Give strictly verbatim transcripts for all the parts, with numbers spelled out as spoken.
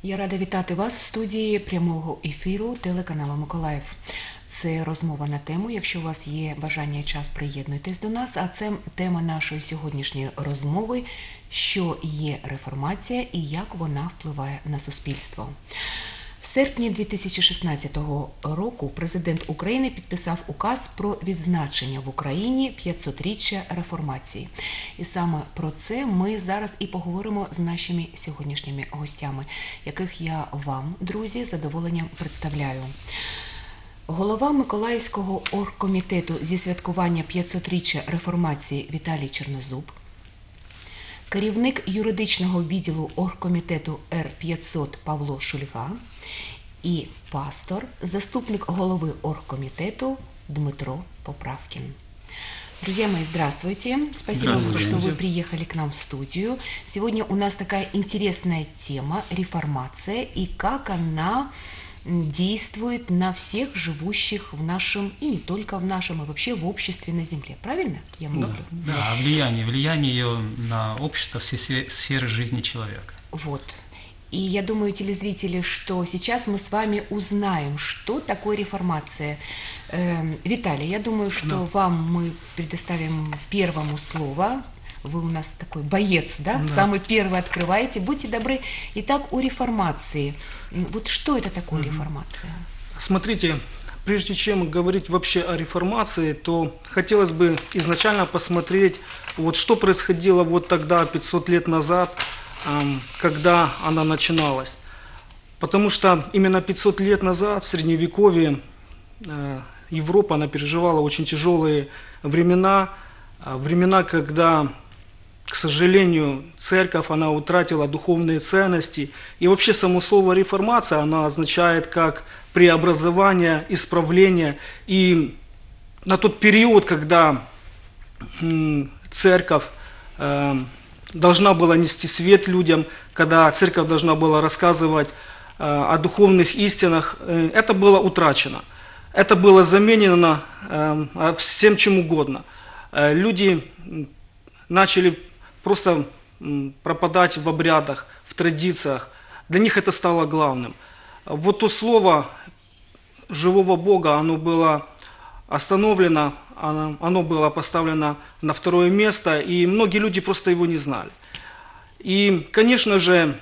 Я рада вітати вас в студії прямого ефіру телеканалу Миколаїв. Це розмова на тему. Якщо у вас є бажання і час, приєднуйтесь до нас. А це тема нашої сьогоднішньої розмови, що є реформація і як вона впливає на суспільство. В серпні дві тисячі шістнадцятого року президент України підписав указ про відзначення в Україні п'ятсотріччя реформації. І саме про це ми зараз і поговоримо з нашими сьогоднішніми гостями, яких я вам, друзі, з задоволенням представляю. Голова Миколаївського оргкомітету зі святкування п'ятсотріччя реформації Віталій Чернозуб, керівник юридичного відділу оргкомітету Р п'ятсот Павло Шульга і пастор, заступник головы оргкомитета Дмитро Поправкин. Друзья мои, здравствуйте. Спасибо, Здравствуйте. что вы приехали к нам в студию. Сегодня у нас такая интересная тема – реформация и как она действует на всех живущих в нашем, и не только в нашем, а вообще в обществе на Земле. Правильно? Я могу? Да, да, влияние, влияние ее на общество, все сферы жизни человека. Вот. И я думаю, телезрители, что сейчас мы с вами узнаем, что такое реформация. Э, Виталий, я думаю, что да. вам мы предоставим первому слово. Вы у нас такой боец, да? да? Самый первый открываете. Будьте добры. Итак, о реформации. Вот что это такое mm-hmm. реформация? Смотрите, прежде чем говорить вообще о реформации, то хотелось бы изначально посмотреть, вот что происходило вот тогда, пятьсот лет назад, когда она начиналась. Потому что именно пятьсот лет назад, в Средневековье, Европа, она переживала очень тяжелые времена, времена, когда, к сожалению, церковь, она утратила духовные ценности. И вообще само слово реформация, она означает как преобразование, исправление. И на тот период, когда церковь должна была нести свет людям, когда церковь должна была рассказывать э, о духовных истинах, э, это было утрачено. Это было заменено э, всем чем угодно. Э, люди начали просто э, пропадать в обрядах, в традициях. Для них это стало главным. Вот то слово живого Бога, оно было остановлено, оно, оно было поставлено на второе место, и многие люди просто его не знали. И, конечно же,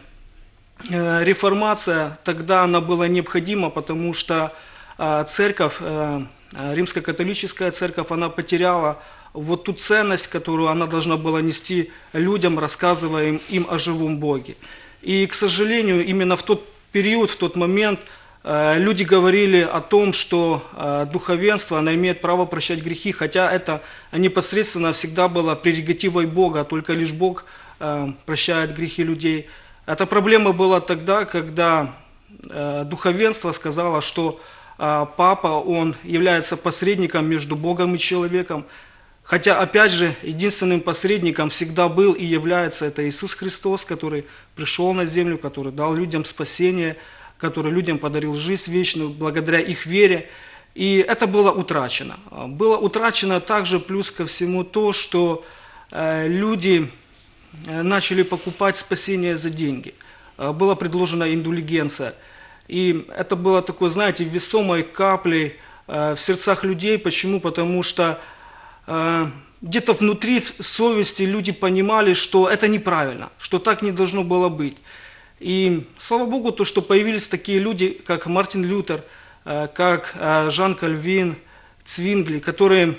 реформация тогда она была необходима, потому что церковь, римско-католическая церковь, она потеряла вот ту ценность, которую она должна была нести людям, рассказывая им, им о живом Боге. И, к сожалению, именно в тот период, в тот момент люди говорили о том, что духовенство, оно имеет право прощать грехи, хотя это непосредственно всегда было прерогативой Бога, только лишь Бог прощает грехи людей. Эта проблема была тогда, когда духовенство сказало, что Папа, он является посредником между Богом и человеком, хотя, опять же, единственным посредником всегда был и является это Иисус Христос, который пришел на землю, который дал людям спасение, который людям подарил жизнь вечную благодаря их вере. И это было утрачено. Было утрачено также плюс ко всему то, что э, люди начали покупать спасение за деньги. Э, была предложена индульгенция. И это было такой, знаете, весомой каплей э, в сердцах людей. Почему? Потому что э, где-то внутри в совести люди понимали, что это неправильно, что так не должно было быть. И слава Богу, то, что появились такие люди, как Мартин Лютер, как Жан Кальвин, Цвингли, которые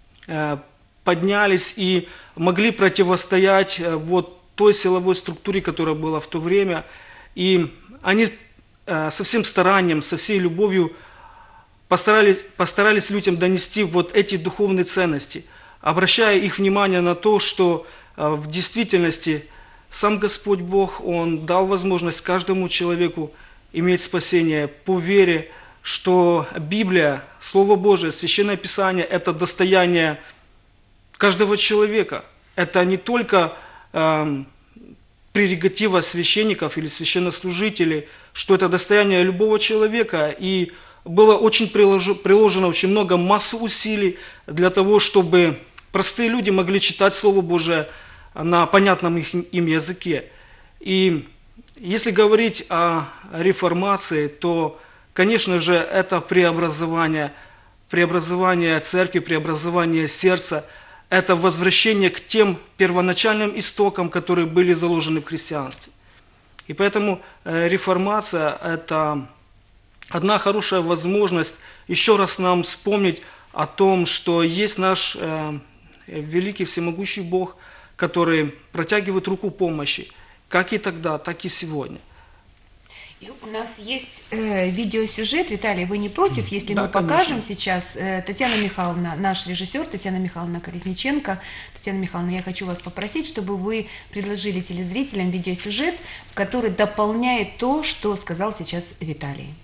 поднялись и могли противостоять вот той силовой структуре, которая была в то время. И они со всем старанием, со всей любовью постарались, постарались людям донести вот эти духовные ценности, обращая их внимание на то, что в действительности сам Господь Бог, Он дал возможность каждому человеку иметь спасение по вере, что Библия, Слово Божие, Священное Писание – это достояние каждого человека. Это не только э, прерогатива священников или священнослужителей, что это достояние любого человека. И было очень приложено, приложено очень много массу усилий для того, чтобы простые люди могли читать Слово Божие на понятном им языке. И Если говорить о реформации, то, конечно же, это преобразование, преобразование церкви, преобразование сердца, это возвращение к тем первоначальным истокам, которые были заложены в христианстве. И поэтому реформация – это одна хорошая возможность еще раз нам вспомнить о том, что есть наш э, великий всемогущий Бог, который протягивает руку помощи, как и тогда, так и сегодня. И у нас есть э, видеосюжет. Виталий, вы не против, если да, мы покажем конечно. сейчас? Э, Татьяна Михайловна, наш режиссер, Татьяна Михайловна Колесниченко. Татьяна Михайловна, я хочу вас попросить, чтобы вы предложили телезрителям видеосюжет, который дополняет то, что сказал сейчас Виталий.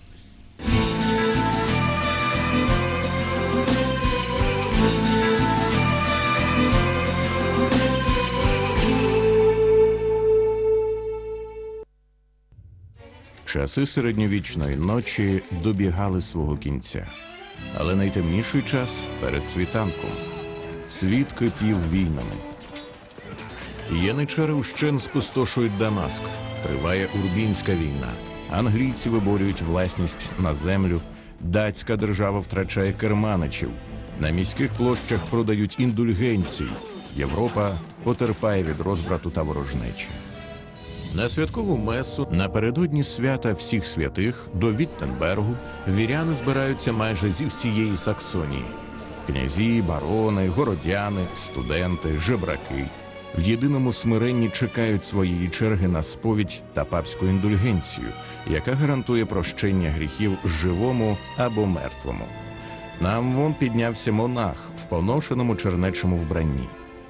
Часи середньовічної ночі добігали свого кінця. Але найтемніший час перед світанком. Світ кипів війнами. Яничари ущен спустошують Дамаск. Триває Урбінська війна. Англійці виборюють власність на землю. Датська держава втрачає керманичів. На міських площах продають індульгенції. Європа потерпає від розбрату та ворожнечі. На святкову месу напередодні свята всіх святих до Віттенбергу віряни збираються майже зі всієї Саксонії. Князі, барони, городяни, студенти, жебраки в єдиному смиренні чекають своєї черги на сповідь та папську індульгенцію, яка гарантує прощення гріхів живому або мертвому. На амвон піднявся монах в поношеному чернечому вбранні.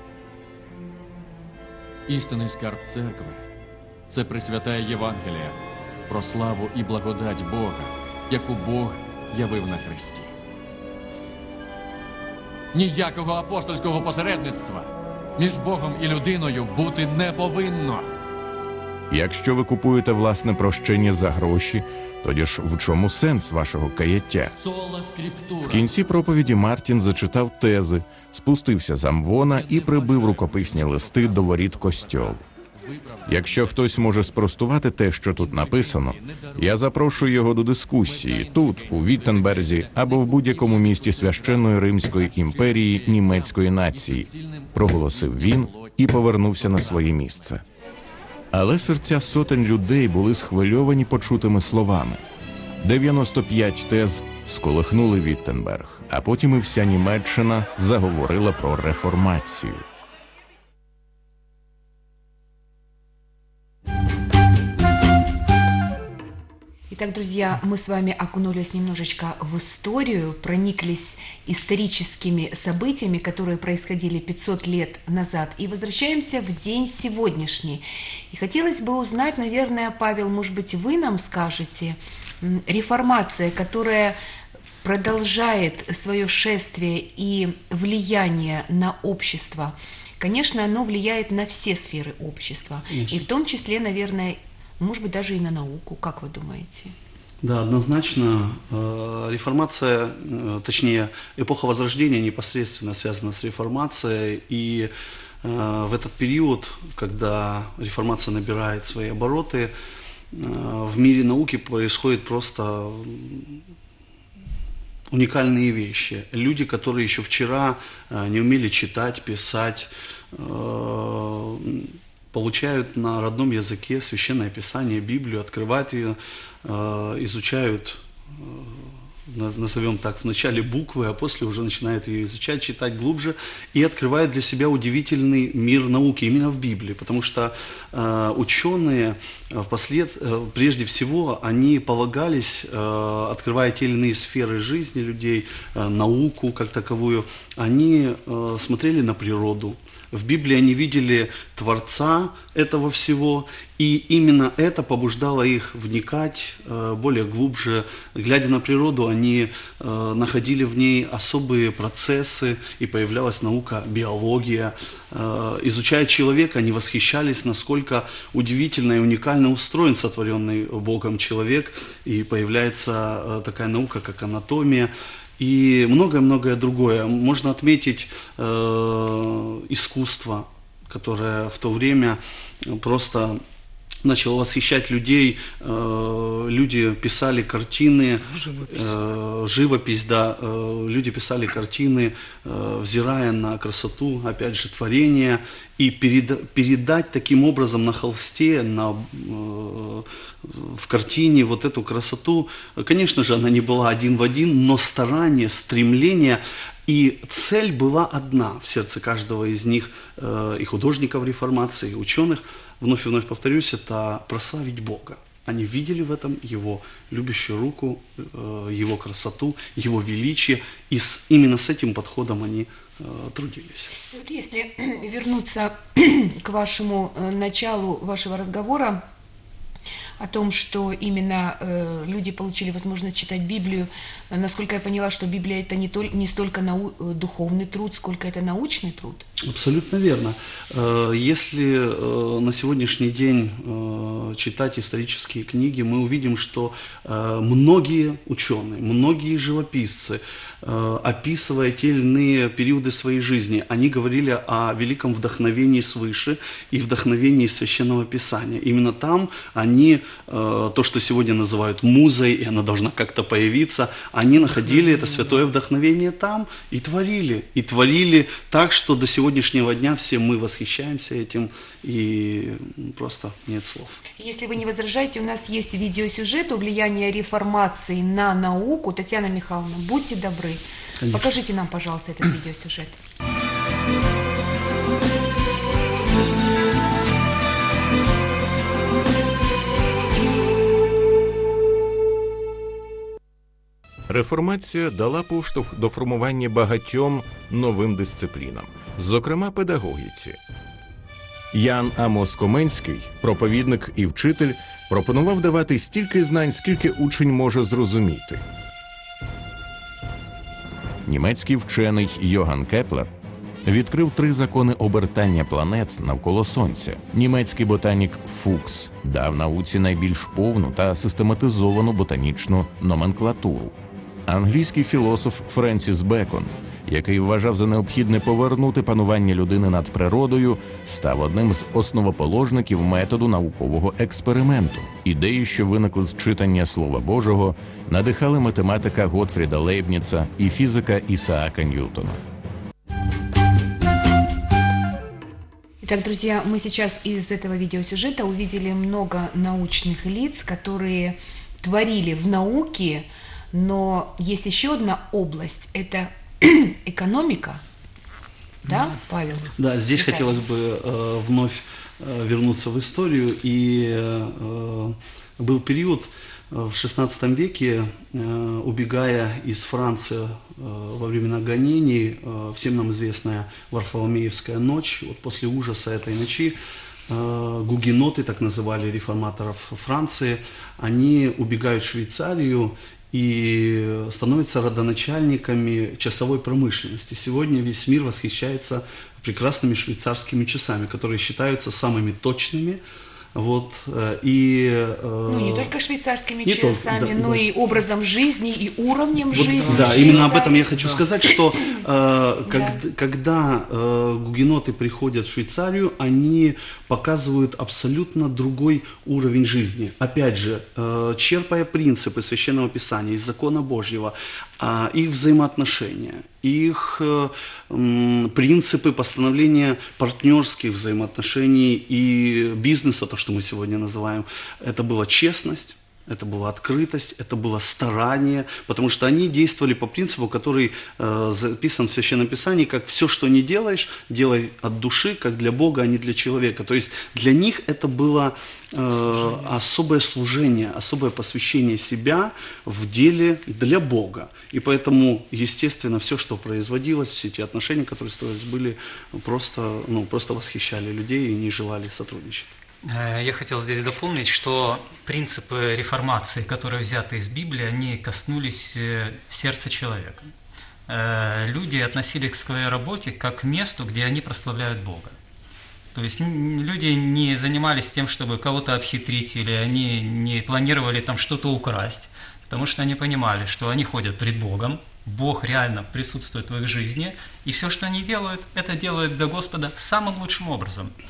Істинний скарб церкви – це присвятає Євангелія про славу і благодать Бога, яку Бог явив на Христі. Ніякого апостольського посередництва між Богом і людиною бути не повинно. Якщо ви купуєте власне прощення за гроші, тоді ж в чому сенс вашого каяття? Сола скриптура. В кінці проповіді Мартін зачитав тези, спустився з амвона і прибив рукописні листи до воріт костьолу. Якщо хтось може спростувати те, що тут написано, я запрошую його до дискусії тут, у Віттенберзі або в будь-якому місті священної Римської імперії німецької нації, проголосив він і повернувся на своє місце. Але серця сотень людей були схвильовані почутими словами. дев'яносто п'ять тез сколихнули Віттенберг, а потім і вся Німеччина заговорила про реформацію. Итак, друзья, мы с вами окунулись немножечко в историю, прониклись историческими событиями, которые происходили пятьсот лет назад, и возвращаемся в день сегодняшний. И хотелось бы узнать, наверное, Павел, может быть, вы нам скажете, реформация, которая продолжает свое шествие и влияние на общество, конечно, оно влияет на все сферы общества, конечно. И в том числе, наверное, может быть, даже и на науку. Как вы думаете? Да, однозначно. Реформация, точнее, эпоха Возрождения непосредственно связана с реформацией. И в этот период, когда реформация набирает свои обороты, в мире науки происходят просто уникальные вещи. Люди, которые еще вчера не умели читать, писать, получают на родном языке Священное Писание, Библию, открывают ее, изучают, назовем так, вначале буквы, а после уже начинают ее изучать, читать глубже и открывают для себя удивительный мир науки именно в Библии, потому что ученые впоследствии, прежде всего, они полагались, открывая те или иные сферы жизни людей, науку как таковую, они смотрели на природу. В Библии они видели Творца этого всего, и именно это побуждало их вникать более глубже. Глядя на природу, они находили в ней особые процессы, и появлялась наука, биология. Изучая человека, они восхищались, насколько удивительно и уникально устроен сотворенный Богом человек, и появляется такая наука, как анатомия. И многое-многое другое. Можно отметить э, искусство, которое в то время просто начало восхищать людей, э, люди писали картины, живопись, э, живопись да, э, люди писали картины, э, взирая на красоту, опять же, творения, и переда- передать таким образом на холсте, на, э, в картине вот эту красоту. Конечно же, она не была один в один, но старание, стремление, и цель была одна в сердце каждого из них, э, и художников реформации, и ученых. Вновь и вновь повторюсь, это прославить Бога. Они видели в этом Его любящую руку, Его красоту, Его величие, и с, именно с этим подходом они э, трудились. Вот если вернуться к вашему э, началу вашего разговора, о том, что именно э, люди получили возможность читать Библию. Насколько я поняла, что Библия это не, толь, не столько нау, духовный труд, сколько это научный труд. Абсолютно верно. Если на сегодняшний день читать исторические книги, мы увидим, что многие ученые, многие живописцы, описывая те или иные периоды своей жизни, они говорили о великом вдохновении свыше и вдохновении Священного Писания. Именно там они, то, что сегодня называют музой, и она должна как-то появиться, они находили это святое вдохновение там и творили. И творили так, что до сегодняшнего дня все мы восхищаемся этим, и просто нет слов. Если вы не возражаете, у нас есть видеосюжет о влиянии реформации на науку. Татьяна Михайловна, будьте добры. Конечно. Покажите нам, пожалуйста, этот видеосюжет. Реформація дала поштовх до формування багатьом новим дисциплінам, зокрема педагогіці. Ян Амос Коменський, проповідник і вчитель, пропонував давати стільки знань, скільки учень може зрозуміти. Німецький вчений Йоган Кеплер відкрив три закони обертання планет навколо Сонця. Німецький ботанік Фукс дав науці найбільш повну та систематизовану ботанічну номенклатуру. Англійський філософ Френсіс Бекон, який вважав за необхідне повернути панування людини над природою, став одним з основоположників методу наукового експерименту. Ідеї, що виникли з читання Слова Божого, надихали математика Готфріда Лейбніца і фізика Ісаака Ньютона. Итак, друзья, мы сейчас из этого видеосюжета увидели много научных лиц, которые творили в науке, но есть еще одна область – это экономика. Да, Павел? Да, здесь Виталий. хотелось бы э, вновь э, вернуться в историю. И э, был период в шестнадцатом веке, э, убегая из Франции э, во времена гонений, э, всем нам известная Варфоломеевская ночь, вот после ужаса этой ночи, э, гугеноты, так называли реформаторов Франции, они убегают в Швейцарию и становятся родоначальниками часовой промышленности. Сегодня весь мир восхищается прекрасными швейцарскими часами, которые считаются самыми точными. Вот, и, ну, не только швейцарскими не часами, только, да, но да. и образом жизни, и уровнем вот, жизни. Да, именно об этом я хочу да. сказать, что э, да. когда, когда э, гугеноты приходят в Швейцарию, они показывают абсолютно другой уровень жизни. Опять же, э, черпая принципы Священного Писания, из Закона Божьего, э, их взаимоотношения, их э, э, принципы постановления партнерских взаимоотношений и бизнеса, то, что мы сегодня называем, это была честность, это была открытость, это было старание, потому что они действовали по принципу, который э, записан в Священном Писании, как все, что не делаешь, делай от души, как для Бога, а не для человека. То есть для них это было э, особое служение, особое посвящение себя в деле для Бога. И поэтому, естественно, все, что производилось, все эти отношения, которые строились, были просто, ну, просто восхищали людей и не желали сотрудничать. Я хотел здесь дополнить, что принципы реформации, которые взяты из Библии, они коснулись сердца человека. Люди относились к своей работе как к месту, где они прославляют Бога. То есть люди не занимались тем, чтобы кого-то обхитрить, или они не планировали там что-то украсть, потому что они понимали, что они ходят пред Богом, Бог реально присутствует в их жизни, и все, что они делают, это делают для Господа самым лучшим образом.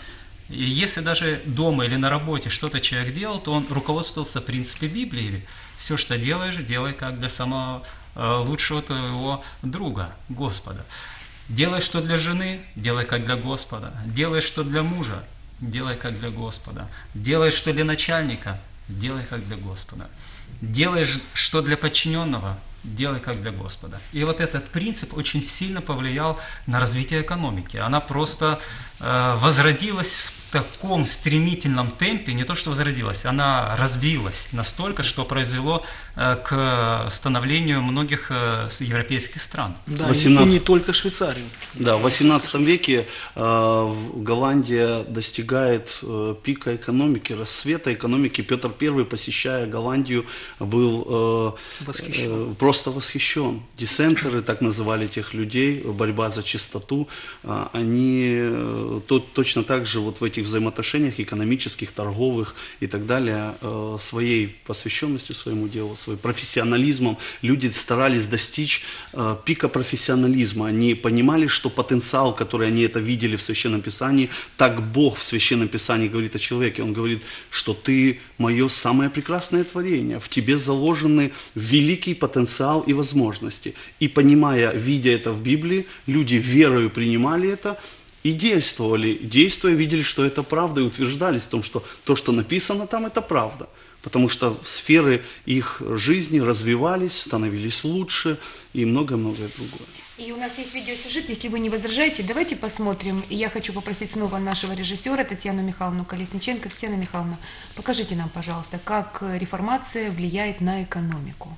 И если даже дома или на работе что-то человек делал, то он руководствовался принципами Библии. Все, что делаешь, делай как для самого лучшего твоего друга, Господа. Делай что для жены, делай как для Господа. Делай что для мужа, делай как для Господа. Делай что для начальника, делай как для Господа. Делай что для подчиненного, делай как для Господа. И вот этот принцип очень сильно повлиял на развитие экономики. Она просто э, возродилась в таком стремительном темпе, не то что возродилась, она развилась настолько, что произвело э, к становлению многих э, европейских стран. Да, восемнадцать... и не только Швейцарию. Да, в восемнадцатом веке э, Голландия достигает э, пика экономики, расцвета экономики. Петр Первый, посещая Голландию, был э, Восхищен. э, просто восхищен. Диссентеры, так называли тех людей, борьба за чистоту, э, они э, то, точно так же вот в этих взаимоотношениях экономических, торговых и так далее, э, своей посвященностью своему делу, своим профессионализмом, люди старались достичь э, пика профессионализма. Они понимали, что потенциал, который они это видели в Священном Писании, так Бог в Священном Писании говорит о человеке. Он говорит, что ты мое самое прекрасное творение, в тебе заложены великий потенциал и возможности. И понимая, видя это в Библии, люди верою принимали это, и действовали, действуя, видели, что это правда, и утверждались в том, что то, что написано там, это правда. Потому что сферы их жизни развивались, становились лучше и многое-многое другое. И у нас есть видеосюжет, если вы не возражаете, давайте посмотрим. И я хочу попросить снова нашего режиссера Татьяну Михайловну Колесниченко. Татьяна Михайловна, покажите нам, пожалуйста, как реформация влияет на экономику.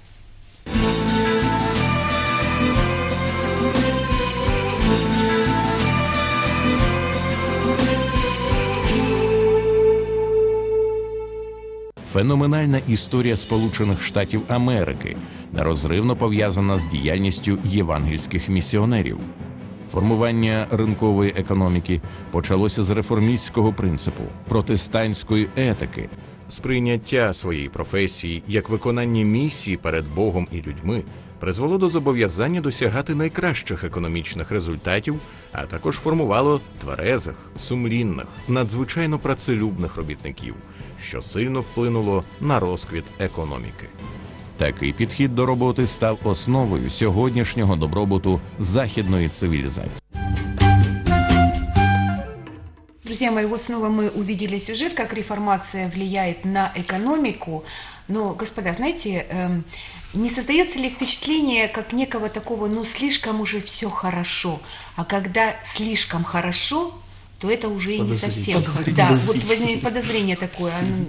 Феноменальна історія Сполучених Штатів Америки, нерозривно пов'язана з діяльністю євангельських місіонерів. Формування ринкової економіки почалося з реформістського принципу, протестантської етики, сприйняття своєї професії як виконання місії перед Богом і людьми призвело до зобов'язання досягати найкращих економічних результатів, а також формувало тверезих, сумлінних, надзвичайно працелюбних робітників, що сильно вплинуло на розквіт економіки. Такий підхід до роботи став основою сьогоднішнього добробуту західної цивілізації. Друзья мои, вот снова мы увидели сюжет, как реформация влияет на экономику. Но, господа, знаете, эм, не создается ли впечатление, как некого такого, ну, слишком уже все хорошо, а когда слишком хорошо, то это уже и не совсем. Да, вот возникает подозрение такое, оно,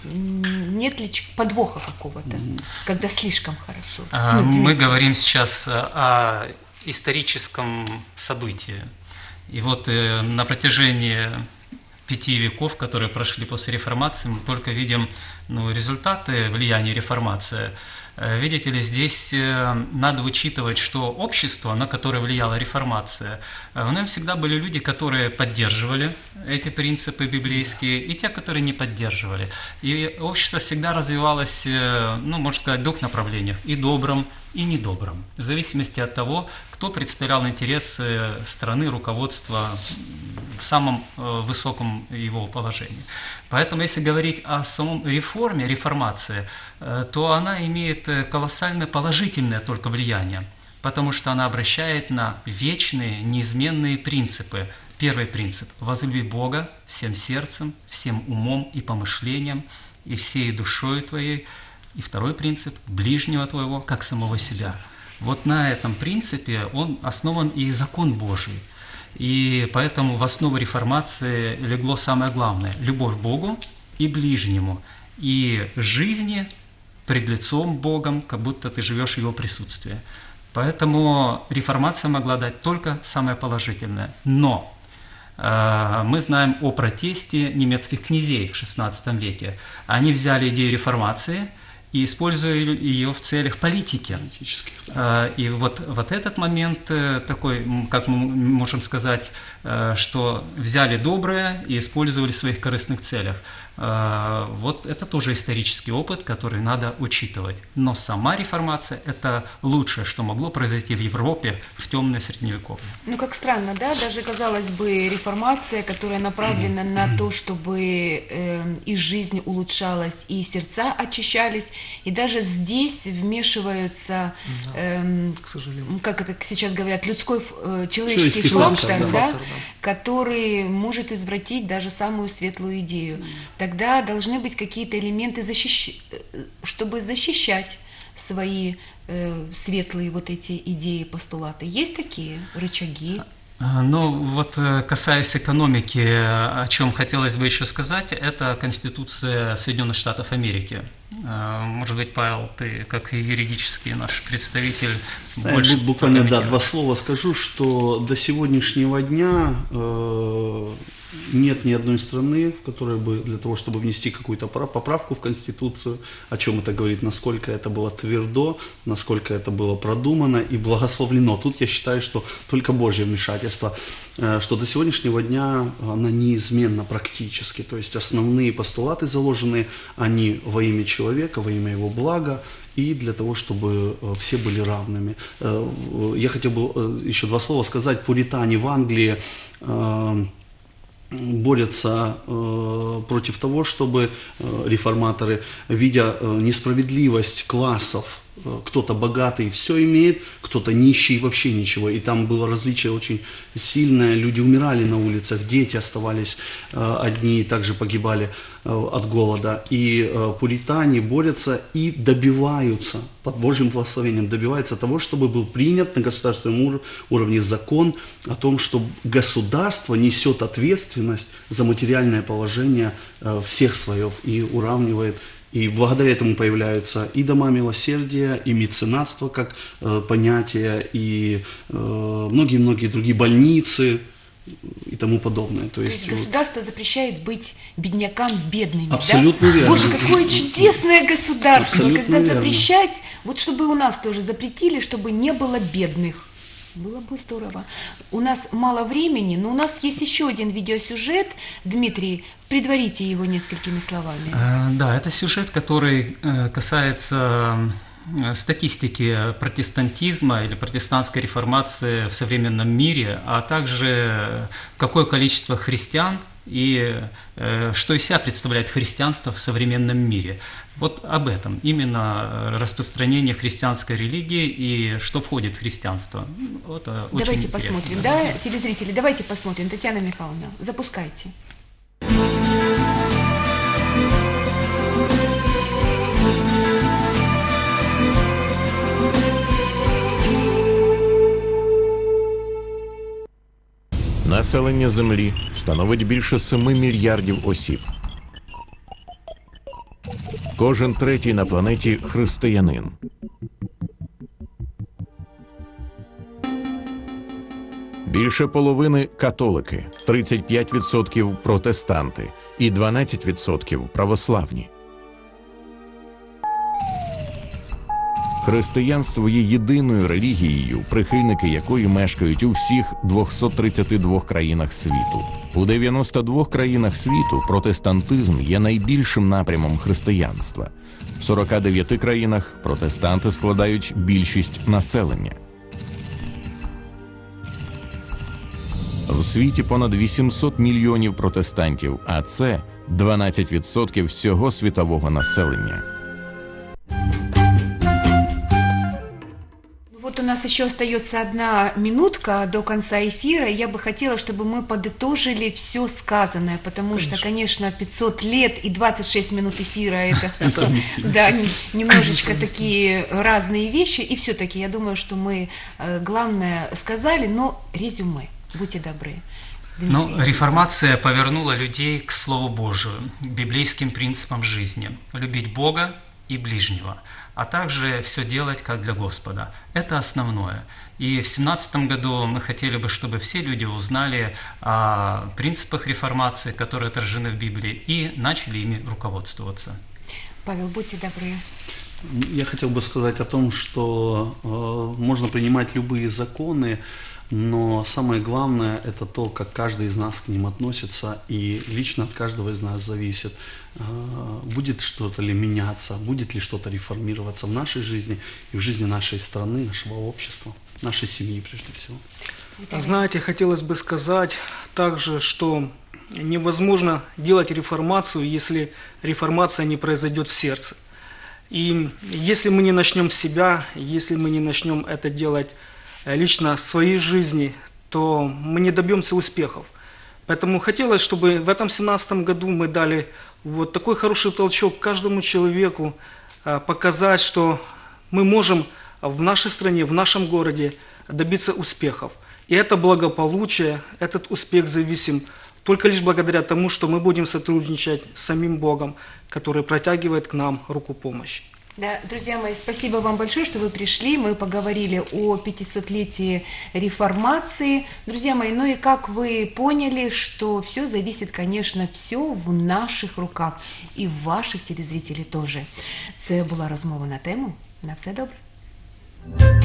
нет ли подвоха какого-то, когда слишком хорошо? А, мы говорим сейчас о историческом событии. И вот э, на протяжении пяти веков, которые прошли после реформации, мы только видим ну, результаты влияния реформации. Видите ли, здесь надо учитывать, что общество, на которое влияла реформация, в нем всегда были люди, которые поддерживали эти принципы библейские, и те, которые не поддерживали. И общество всегда развивалось, ну, можно сказать, в двух направлениях, и добром, и недобром, в зависимости от того, кто представлял интересы страны, руководства в самом высоком его положении. Поэтому, если говорить о самом реформе, реформации, то она имеет колоссальное положительное только влияние, потому что она обращает на вечные, неизменные принципы. Первый принцип – возлюби Бога всем сердцем, всем умом и помышлением, и всей душою твоей. И второй принцип – ближнего твоего, как самого себя. Вот на этом принципе он основан и закон Божий. И поэтому в основу реформации легло самое главное – любовь к Богу и ближнему, и жизни пред лицом Богом, как будто ты живешь в Его присутствии. Поэтому реформация могла дать только самое положительное. Но э, мы знаем о протесте немецких князей в шестнадцатом веке. Они взяли идею реформации и использовали ее в целях политики. Да. И вот, вот этот момент такой, как мы можем сказать, что взяли доброе и использовали в своих корыстных целях. Вот это тоже исторический опыт, который надо учитывать. Но сама реформация – это лучшее, что могло произойти в Европе в темное Средневековье. Ну, как странно, да? Даже, казалось бы, реформация, которая направлена на то, чтобы э, и жизнь улучшалась, и сердца очищались, и даже здесь вмешиваются, э, к сожалению. как это сейчас говорят, людской, э, человеческий Человеческий фактор, фактор, да, да. который может извратить даже самую светлую идею. Тогда должны быть какие-то элементы, защищ... чтобы защищать свои э, светлые вот эти идеи, постулаты. Есть такие рычаги? Ну, вот касаясь экономики, о чем хотелось бы еще сказать, это Конституция Соединенных Штатов Америки. Может быть, Павел, ты как юридический наш представитель больше... Буквально, да, два слова скажу, что до сегодняшнего дня э, нет ни одной страны, в которой бы для того, чтобы внести какую-то поправку в Конституцию, о чем это говорит, насколько это было твердо, насколько это было продумано и благословлено. Тут я считаю, что только Божье вмешательство, э, что до сегодняшнего дня она неизменна практически. То есть основные постулаты заложены, они во имя человека, человека, во имя его блага и для того, чтобы все были равными. Я хотел бы еще два слова сказать. Пуритане в Англии борются против того, чтобы реформаторы, видя несправедливость классов, кто-то богатый все имеет, кто-то нищий вообще ничего. И там было различие очень сильное. Люди умирали на улицах, дети оставались одни, также погибали от голода. И пуритане борются и добиваются, под Божьим благословением, добиваются того, чтобы был принят на государственном уровне закон о том, что государство несет ответственность за материальное положение всех слоев и уравнивает. И благодаря этому появляются и дома милосердия, и меценатство как э, понятие, и многие-многие э, другие больницы и тому подобное. То, То есть, есть государство запрещает быть беднякам бедными, абсолютно да? верно. Боже, какое чудесное государство, Абсолютно когда верно. запрещать, вот чтобы у нас тоже запретили, чтобы не было бедных. Было бы здорово. У нас мало времени, но у нас есть еще один видеосюжет. Дмитрий, предварите его несколькими словами. Да, это сюжет, который касается статистики протестантизма или протестантской реформации в современном мире, а также какое количество христиан и э, что из себя представляет христианство в современном мире. Вот об этом, именно распространение христианской религии и что входит в христианство. Вот, давайте посмотрим, да, телезрители, давайте посмотрим. Татьяна Михайловна, запускайте. Населення Землі становить більше семи мільярдів осіб. Кожен третій на планеті – християнин. Більше половини – католики, тридцять п'ять відсотків – протестанти і дванадцять відсотків – православні. Християнство є єдиною релігією, прихильники якої мешкають у всіх двохсот тридцяти двох країнах світу. У дев'яноста двох країнах світу протестантизм є найбільшим напрямом християнства. В сорока дев'яти країнах протестанти складають більшість населення. В світі понад вісімсот мільйонів протестантів, а це дванадцять відсотків всього світового населення. Вот у нас еще остается одна минутка до конца эфира. Я бы хотела, чтобы мы подытожили все сказанное, потому конечно. что, конечно, пятьсот лет и двадцать шесть минут эфира это да, немножечко такие разные вещи. И все-таки я думаю, что мы главное сказали, но резюме. Будьте добры. Ну, реформация повернула людей к Слову Божию, библейским принципам жизни. Любить Бога и ближнего, а также все делать как для Господа. Это основное. И в семнадцатом году мы хотели бы, чтобы все люди узнали о принципах реформации, которые отражены в Библии, и начали ими руководствоваться. Павел, будьте добры. Я хотел бы сказать о том, что э, можно принимать любые законы, но самое главное – это то, как каждый из нас к ним относится, и лично от каждого из нас зависит, будет что-то ли меняться, будет ли что-то реформироваться в нашей жизни и в жизни нашей страны, нашего общества, нашей семьи прежде всего. Знаете, хотелось бы сказать также, что невозможно делать реформацию, если реформация не произойдет в сердце. И если мы не начнем с себя, если мы не начнем это делать лично в своей жизни, то мы не добьемся успехов. Поэтому хотелось, чтобы в этом семнадцатом году мы дали вот такой хороший толчок каждому человеку, показать, что мы можем в нашей стране, в нашем городе добиться успехов. И это благополучие, этот успех зависим только лишь благодаря тому, что мы будем сотрудничать с самим Богом, который протягивает к нам руку помощи. Да, друзья мои, спасибо вам большое, что вы пришли. Мы поговорили о пятисотлетии реформации. Друзья мои, ну и как вы поняли, что все зависит, конечно, все в наших руках. І в ваших телезрителей тоже. Це була розмова на тему. На все добре.